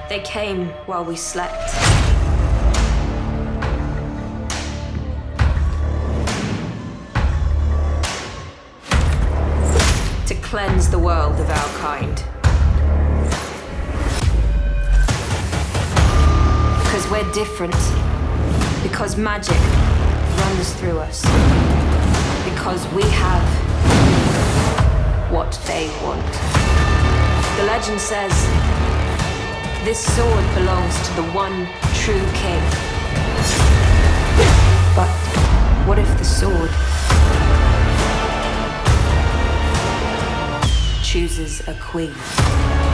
They came while we slept. To cleanse the world of our kind. Because we're different. Because magic runs through us. Because we have what they want. The legend says this sword belongs to the one true king. But what if the sword chooses a queen?